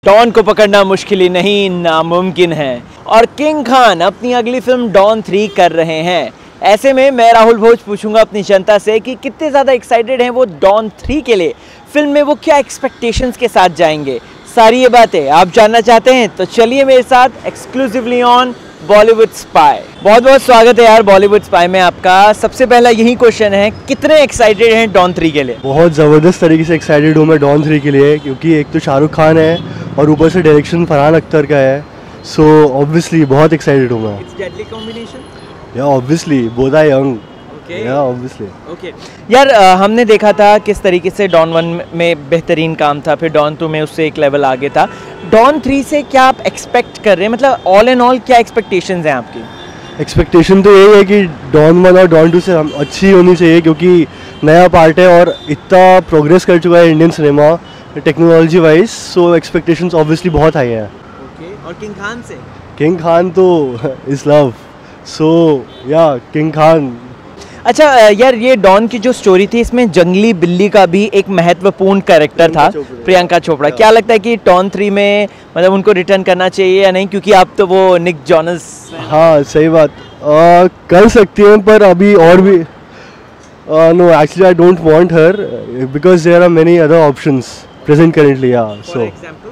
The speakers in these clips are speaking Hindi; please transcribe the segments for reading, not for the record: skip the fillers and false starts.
डॉन को पकड़ना मुश्किल ही नहीं नामुमकिन है और किंग खान अपनी अगली फिल्म डॉन 3 कर रहे हैं। ऐसे में मैं राहुल भोज पूछूंगा अपनी जनता से कि कितने ज़्यादा एक्साइटेड हैं वो डॉन 3 के लिए, फिल्म में वो क्या एक्सपेक्टेशंस के साथ जाएंगे। सारी ये बातें आप जानना चाहते हैं तो चलिए मेरे साथ एक्सक्लूसिवली ऑन बॉलीवुड स्पाई। बहुत बहुत स्वागत है यार बॉलीवुड स्पाई में आपका। सबसे पहला यही क्वेश्चन है, कितने एक्साइटेड हैं डॉन 3 के लिए? बहुत ज़बरदस्त तरीके से एक्साइटेड हूँ मैं डॉन 3 के लिए, क्योंकि एक तो शाहरुख खान है और ऊपर से डायरेक्शन फरहान अख्तर का है। सो ऑब्वियसली बहुत एक्साइटेड हूँ मैं। It's deadly combination. Yeah obviously both are young. Yeah obviously okay यार, हमने देखा था किस तरीके से डॉन 1 में बेहतरीन काम था, फिर डॉन 2 में उससे एक लेवल आगे था। डॉन 3 से क्या आप एक्सपेक्ट कर रहे हैं, मतलब ऑल एंड ऑल क्या एक्सपेक्टेशंस हैं आपकी? एक्सपेक्टेशन तो यही है कि डॉन 1 और डॉन 2 से हम अच्छी होनी चाहिए, क्योंकि नया पार्ट है और इतना प्रोग्रेस कर चुका है Indian cinema technology wise. So expectations obviously बहुत हाई हैं। ओके, और किंग खान से? किंग खान तो इज लव। सो या किंग खान। अच्छा यार, ये डॉन की जो स्टोरी थी इसमें जंगली बिल्ली का भी एक महत्वपूर्ण कैरेक्टर था, प्रियंका चोपड़ा। क्या लगता है कि डॉन 3 में मतलब उनको रिटर्न करना चाहिए या नहीं, क्योंकि आप तो वो निक जोनस। हाँ सही बात, कर सकती हैं पर अभी और भी no actually I don't want her because there are many other options present currently. So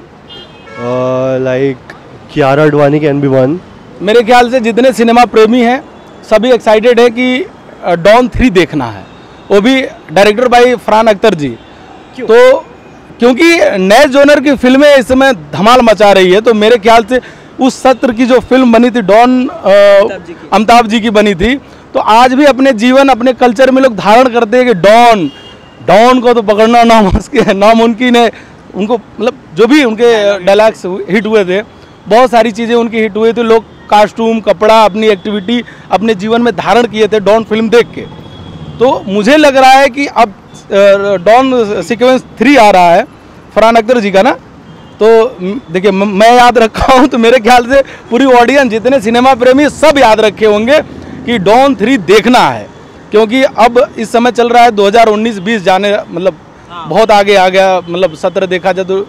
like Kiara Advani can be one. मेरे ख्याल से जितने सिनेमा प्रेमी हैं सभी एक्साइटेड है कि डॉन 3 देखना है, वो भी डायरेक्टर भाई फरहान अख्तर जी। तो क्योंकि नए जोनर की फिल्में इस समय धमाल मचा रही है, तो मेरे ख्याल से उस सत्र की जो फिल्म बनी थी डॉन अमिताभ जी की बनी थी, तो आज भी अपने जीवन अपने कल्चर में लोग धारण करते हैं कि डॉन को तो पकड़ना नामुमकिन है। उनको मतलब जो भी उनके डायलॉग्स हिट हुए थे, बहुत सारी चीज़ें उनकी हिट हुई थी। लोग कास्ट्यूम, कपड़ा, अपनी एक्टिविटी अपने जीवन में धारण किए थे डॉन फिल्म देख के। तो मुझे लग रहा है कि अब डॉन सीक्वेंस 3 आ रहा है फरहान अख्तर जी का ना, तो देखिए मैं याद रखा हूँ, तो मेरे ख्याल से पूरी ऑडियंस जितने सिनेमा प्रेमी सब याद रखे होंगे कि डॉन 3 देखना है। क्योंकि अब इस समय चल रहा है 2019-20 जाने, मतलब बहुत आगे आ गया। मतलब 17 देखा जाए तो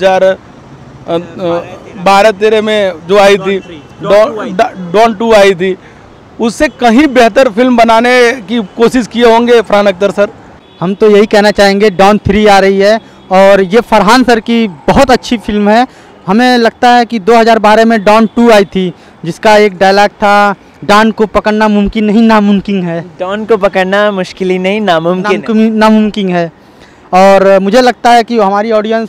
2012-13 में जो आई थी डॉन 2 आई थी, उससे कहीं बेहतर फिल्म बनाने की कोशिश किए होंगे फरहान अख्तर सर। हम तो यही कहना चाहेंगे, डॉन 3 आ रही है और ये फरहान सर की बहुत अच्छी फिल्म है। हमें लगता है कि 2012 में डॉन 2 आई थी, जिसका एक डायलॉग था, डॉन को पकड़ना मुमकिन नहीं नामुमकिन है। डॉन को पकड़ना मुश्किल ही नहीं नामुमकिन है। और मुझे लगता है कि हमारी ऑडियंस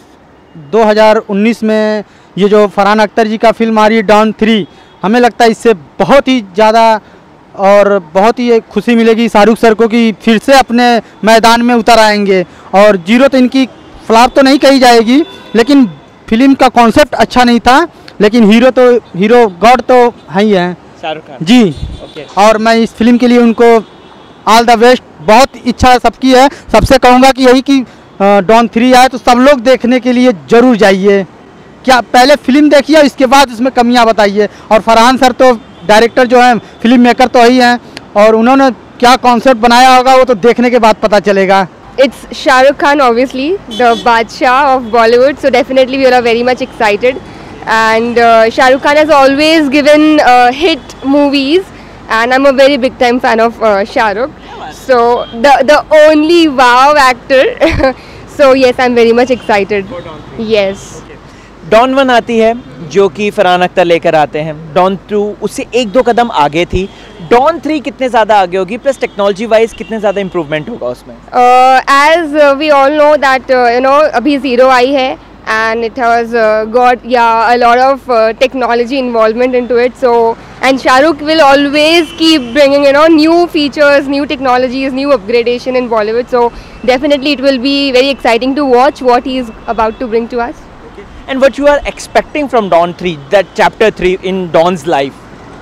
2019 में ये जो फरहान अख्तर जी का फिल्म आ रही है डॉन 3, हमें लगता है इससे बहुत ही ज़्यादा और बहुत ही खुशी मिलेगी शाहरुख सर को कि फिर से अपने मैदान में उतर आएंगे। और जीरो तो इनकी फ्लॉप तो नहीं कही जाएगी, लेकिन फिल्म का कॉन्सेप्ट अच्छा नहीं था, लेकिन हीरो गॉड तो है ही है शाहरुख खान जी। और मैं इस फिल्म के लिए उनको ऑल द बेस्ट, बहुत इच्छा सबकी है। सबसे कहूँगा कि यही कि डॉन 3 आए तो सब लोग देखने के लिए ज़रूर जाइए। क्या पहले फिल्म देखिए, इसके बाद उसमें कमियां बताइए। और फरहान सर तो डायरेक्टर जो हैं, फिल्म मेकर तो ही हैं, और उन्होंने क्या कॉन्सेप्ट बनाया होगा वो तो देखने के बाद पता चलेगा। It's Shahrukh Khan, obviously, the Badshah of Bollywood, so definitely we are very much excited. And Shahrukh Khan has always given hit movies, and I'm a very big time fan of Shahrukh. So the only wow actor. So yes, I'm very much excited. Yes. Don 1 आती है जो कि फरहान अख्तर लेकर आते हैं, डॉन 2 उससे 1-2 कदम आगे थी, डॉन 3 कितने ज़्यादा आगे होगी, प्लस टेक्नोलॉजी वाइज कितने ज़्यादा इम्प्रूवमेंट होगा उसमें? As we all know that अभी Zero आई है and it has got a lot of technology involvement into it. So and Shahrukh will always keep bringing new features, new technologies, new upgradation in Bollywood. So definitely it will be very exciting to watch what he is about to bring to us. And what you are expecting from Dawn 3, that chapter 3 in Dawn's life?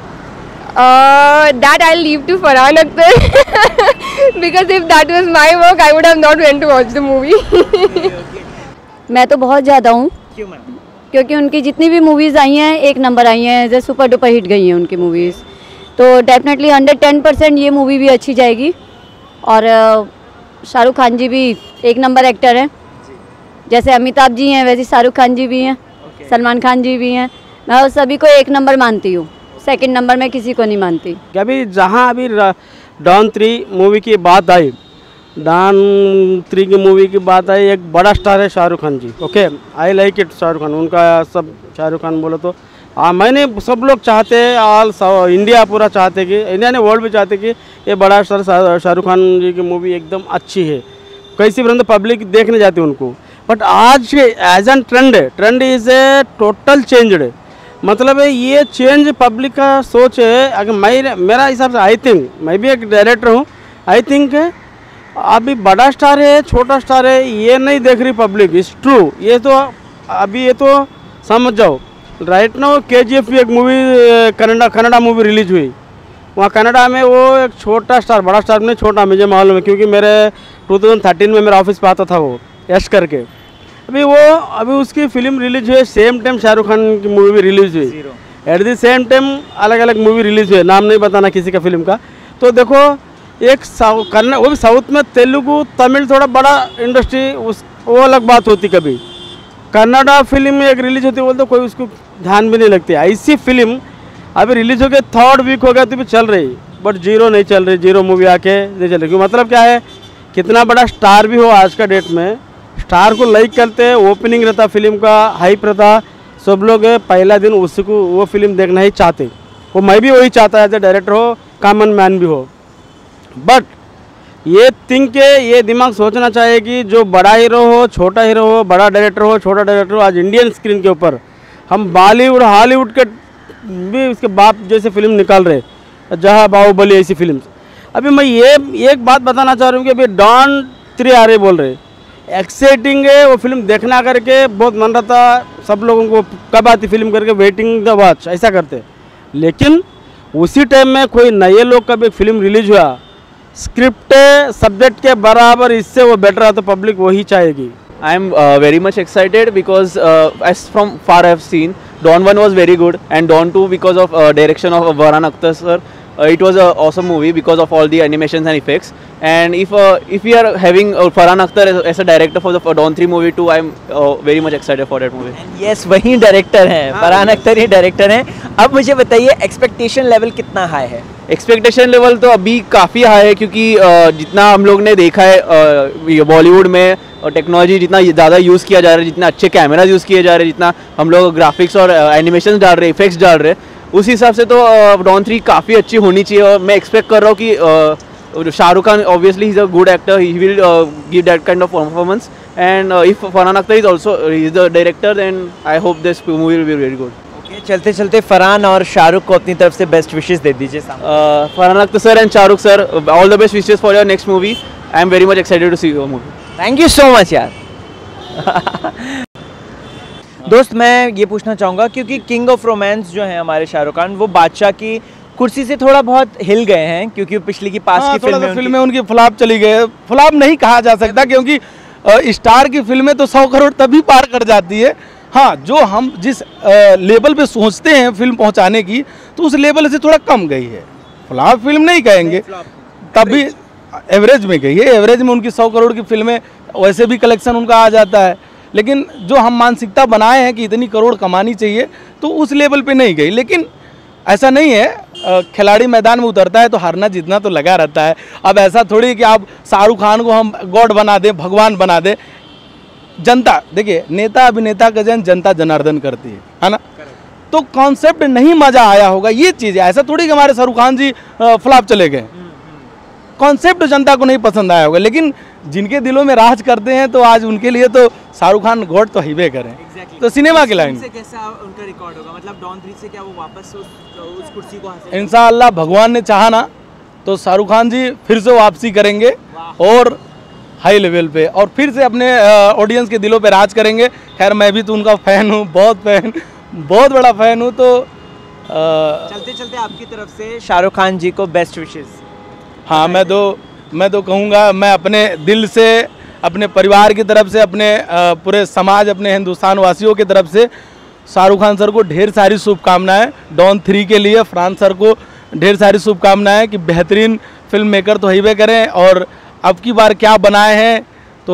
That I'll leave to Farhan Akhtar because if that was my work, I would have not went to watch the movie. मैं तो बहुत ज़्यादा हूँ। क्यों मैम? क्योंकि उनकी जितनी भी मूवीज़ आई हैं एक नंबर आई हैं, जैसे सुपर डुपर हिट गई हैं उनकी मूवीज़, तो डेफिनेटली 110% ये मूवी भी अच्छी जाएगी। और शाहरुख खान जी भी एक नंबर एक्टर हैं, जैसे अमिताभ जी हैं वैसे शाहरुख खान जी भी हैं। सलमान खान जी भी हैं, मैं उस सभी को एक नंबर मानती हूँ, सेकंड नंबर में किसी को नहीं मानती। कि अभी जहाँ अभी डॉन 3 मूवी की बात आई, डॉन 3 की मूवी की बात आई, एक बड़ा स्टार है Shahrukh Khan ji. Okay, I like it Shahrukh Khan, उनका सब शाहरुख खान बोलो तो मैंने सब लोग चाहते हैं, ऑल इंडिया पूरा चाहते कि इंडिया ने वर्ल्ड भी चाहते कि ये बड़ा स्टार शाहरुख खान जी की मूवी एकदम अच्छी है, कैसी भी पब्लिक देखने जाती है उनको। बट आज as an trend is a total changed, मतलब है ये चेंज पब्लिक का सोच है। अगर मेरा हिसाब से आई थिंक, मैं भी एक डायरेक्टर हूँ, आई थिंक अभी बड़ा स्टार है छोटा स्टार है ये नहीं देख रही पब्लिक, इट्स ट्रू। ये तो अभी ये तो समझ जाओ, राइट नाउ KGF एक मूवी कनाडा मूवी रिलीज हुई, वहाँ कनाडा में वो एक छोटा स्टार, बड़ा स्टार नहीं छोटा, मुझे मालूम है क्योंकि मेरे 2013 में मेरा ऑफिस पे आता था वो यश करके। अभी उसकी फिल्म रिलीज हुई, सेम टाइम शाहरुख खान की मूवी भी रिलीज हुई, एट द सेम टाइम अलग अलग मूवी रिलीज हुई, नाम नहीं बताना किसी का फिल्म का। तो देखो एक वो भी साउथ में तेलुगु तमिल थोड़ा बड़ा इंडस्ट्री, वो अलग बात होती, कभी कन्नड़ा फिल्म में एक रिलीज होती है बोलते कोई उसको ध्यान भी नहीं लगती। ऐसी फिल्म अभी रिलीज हो गई, 3rd वीक हो गया तो भी चल रही, बट जीरो नहीं चल रही, जीरो मूवी आके नहीं चल रही। क्यों, मतलब क्या है, कितना बड़ा स्टार भी हो आज का डेट में, स्टार को लाइक करते हैं, ओपनिंग रहता फिल्म का, हाइप रहता, सब लोग पहला दिन उसको वो फिल्म देखना ही चाहते। वो मैं भी वही चाहता है, एज ए डायरेक्टर हो, कॉमन मैन भी हो। बट ये थिंक के ये दिमाग सोचना चाहिए कि जो बड़ा हीरो हो छोटा हीरो हो, बड़ा डायरेक्टर हो छोटा डायरेक्टर हो, आज इंडियन स्क्रीन के ऊपर हम बॉलीवुड हॉलीवुड के भी उसके बाप जैसे फिल्म निकाल रहे, जहाँ बाहुबली ऐसी फिल्म। अभी मैं ये एक बात बताना चाह रहा हूँ कि अभी डॉन 3 आ रहे बोल रहे, एक्साइटिंग है वो फिल्म देखना करके, बहुत मन रहता सब लोगों को कब आती फिल्म करके, वेटिंग द वॉच ऐसा करते। लेकिन उसी टाइम में कोई नए लोग का भी फिल्म रिलीज हुआ, स्क्रिप्ट सब्जेक्ट के बराबर, इससे वो बेटर है तो पब्लिक वही चाहेगी। I am very much excited because as from far I have seen, Don 1 was very good and Don 2 because of direction of Farhan Akhtar sir, it was an awesome movie because of all the animations and effects. And if we are having Farhan Akhtar as a director for the Don 3 movie too, I am very much excited for that movie. Yes, वही डायरेक्टर हैं, फरहान अख्तर ही डायरेक्टर हैं। अब मुझे बताइए एक्सपेक्टेशन लेवल कितना हाई है? एक्सपेक्टेशन लेवल तो अभी काफ़ी हाई है क्योंकि जितना हम लोग ने देखा है बॉलीवुड में टेक्नोलॉजी जितना ज़्यादा यूज़ किया जा रहा है, जितना अच्छे कैमराज यूज़ किए जा रहे हैं, जितना हम लोग ग्राफिक्स और एनिमेशन डाल रहे हैं, इफेक्ट्स डाल रहे हैं, उस हिसाब से तो डॉन 3 काफ़ी अच्छी होनी चाहिए। और मैं एक्सपेक्ट कर रहा हूँ कि Shahrukh Khan obviously he is a good actor, he will give that kind of performance, and if Farhan Akhtar is also is the director, then I hope this movie will be very good. चलते चलते फरहान और शाहरुख को अपनी तरफ से बेस्ट विशेस दे दीजिए। Farhan Akhtar sir and Shahrukh sir, all the best wishes for your next movie. I am very much excited to see your movie. Thank you so much यार। दोस्त, मैं ये पूछना चाहूँगा क्योंकि किंग ऑफ रोमांस जो है हमारे शाहरुख खान, वो बादशाह की कुर्सी से थोड़ा बहुत हिल गए हैं क्योंकि पिछली की पास की फिल्में उनकी फ्लॉप चली गई। फ्लॉप नहीं कहा जा सकता क्योंकि स्टार की फिल्में तो 100 करोड़ तभी पार कर जाती है। हाँ, जो हम जिस लेवल पे सोचते हैं फिल्म पहुंचाने की, तो उस लेवल से थोड़ा कम गई है। फ्लॉप फिल्म नहीं कहेंगे, तभी एवरेज में गई है। एवरेज में उनकी 100 करोड़ की फिल्में, वैसे भी कलेक्शन उनका आ जाता है, लेकिन जो हम मानसिकता बनाए हैं कि इतनी करोड़ कमानी चाहिए, तो उस लेवल पे नहीं गई। लेकिन ऐसा नहीं है, खिलाड़ी मैदान में उतरता है तो हारना जीतना तो लगा रहता है। अब ऐसा थोड़ी कि आप शाहरुख खान को हम गॉड बना दें, भगवान बना दें। जनता, देखिए, नेता अभिनेता का जनता जनार्दन करती है ना। तो कॉन्सेप्ट नहीं मजा आया होगा, ये चीज़ है। ऐसा थोड़ी कि हमारे शाहरुख खान जी फ्लॉप चले गए, कॉन्सेप्ट जनता को नहीं पसंद आया होगा। लेकिन जिनके दिलों में राज करते हैं तो आज उनके लिए तो शाहरुख खान गॉड तो हिबे करें। तो सिनेमा की लाइन से कैसा उनका रिकॉर्ड होगा, मतलब डॉन 3 से क्या वो वापस उस कुर्सी को हासिल? इंशाअल्लाह भगवान ने चाहा ना तो शाहरुख खान जी फिर से वापसी करेंगे और हाई लेवल पे, और फिर से अपने ऑडियंस के दिलों पे राज करेंगे। खैर, मैं भी तो उनका फ़ैन हूँ, बहुत बड़ा फ़ैन हूँ। तो चलते चलते आपकी तरफ से शाहरुख खान जी को बेस्ट विशेस। हाँ, मैं तो कहूँगा, मैं अपने दिल से, अपने परिवार की तरफ से, अपने पूरे समाज, अपने हिंदुस्तान वासियों की तरफ से शाहरुख खान सर को ढेर सारी शुभकामनाएं। डॉन 3 के लिए फरहान सर को ढेर सारी शुभकामनाएं कि बेहतरीन फिल्म मेकर तो हिबे करें, और अब की बार क्या बनाए हैं तो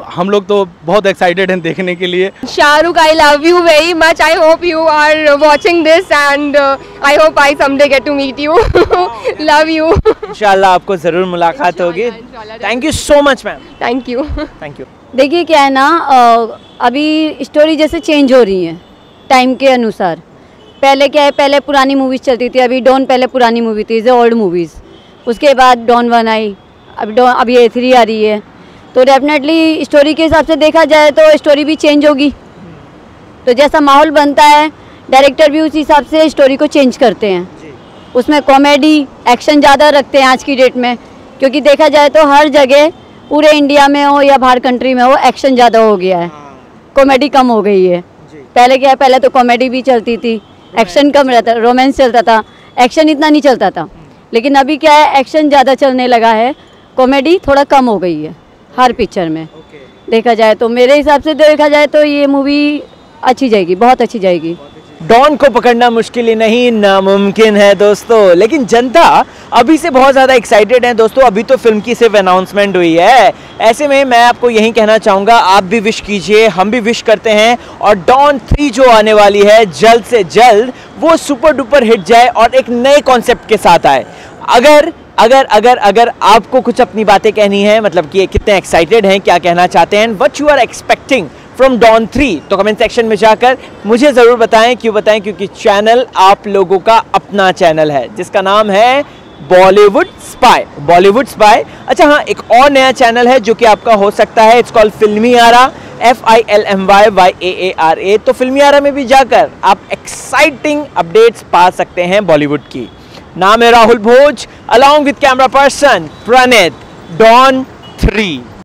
हम लोग तो बहुत एक्साइटेड हैं देखने के लिए। Shahrukh, I love you very much. I hope you are watching this, and I hope I someday get to meet you. Love you. इंशाल्लाह आपको ज़रूर मुलाकात होगी। Thank you so much ma'am. Thank you. Thank you. देखिए क्या है ना, अभी स्टोरी जैसे चेंज हो रही है टाइम के अनुसार। पहले क्या है, पहले पुरानी मूवीज़ चलती थी, अभी डॉन पहले पुरानी मूवी थी, ओल्ड मूवीज़। उसके बाद डॉन 1 आई, अभी A3 आ रही है। तो डेफिनेटली स्टोरी के हिसाब से देखा जाए तो स्टोरी भी चेंज होगी। तो जैसा माहौल बनता है, डायरेक्टर भी उस हिसाब से स्टोरी को चेंज करते हैं। उसमें कॉमेडी एक्शन ज़्यादा रखते हैं आज की डेट में, क्योंकि देखा जाए तो हर जगह पूरे इंडिया में हो या बाहर कंट्री में हो, एक्शन ज़्यादा हो गया है, कॉमेडी कम हो गई है। पहले क्या है, पहले तो कॉमेडी भी चलती थी, एक्शन कम रहता, रोमांस चलता था, एक्शन इतना नहीं चलता था। लेकिन अभी क्या है, एक्शन ज़्यादा चलने लगा है, कॉमेडी थोड़ा कम हो गई है हर पिक्चर में। देखा जाए तो मेरे हिसाब से देखा जाए तो ये मूवी अच्छी जाएगी, बहुत अच्छी जाएगी। डॉन को पकड़ना मुश्किल ही नहीं, नामुमकिन है दोस्तों। लेकिन जनता अभी से बहुत ज़्यादा एक्साइटेड है दोस्तों। अभी तो फिल्म की सिर्फ अनाउंसमेंट हुई है। ऐसे में मैं आपको यही कहना चाहूँगा, आप भी विश कीजिए, हम भी विश करते हैं, और डॉन 3 जो आने वाली है जल्द से जल्द वो सुपर डुपर हिट जाए और एक नए कॉन्सेप्ट के साथ आए। अगर आपको कुछ अपनी बातें कहनी है, मतलब कि कितने एक्साइटेड हैं, क्या कहना चाहते हैं, what you are expecting from Don 3, तो कमेंट सेक्शन में जाकर मुझे ज़रूर बताएं। क्यों बताएं? क्योंकि चैनल आप लोगों का अपना चैनल है जिसका नाम है बॉलीवुड स्पाई। Bollywood spy. अच्छा हाँ, एक और नया चैनल है जो कि आपका हो सकता है, इट्स कॉल्ड फिल्मियारा, FILMYYAARA। तो फिल्मियारा में भी जाकर आप एक्साइटिंग अपडेट्स पा सकते हैं बॉलीवुड की। नाम है Rahul Bhoj, along with camera person Pranit, Don 3।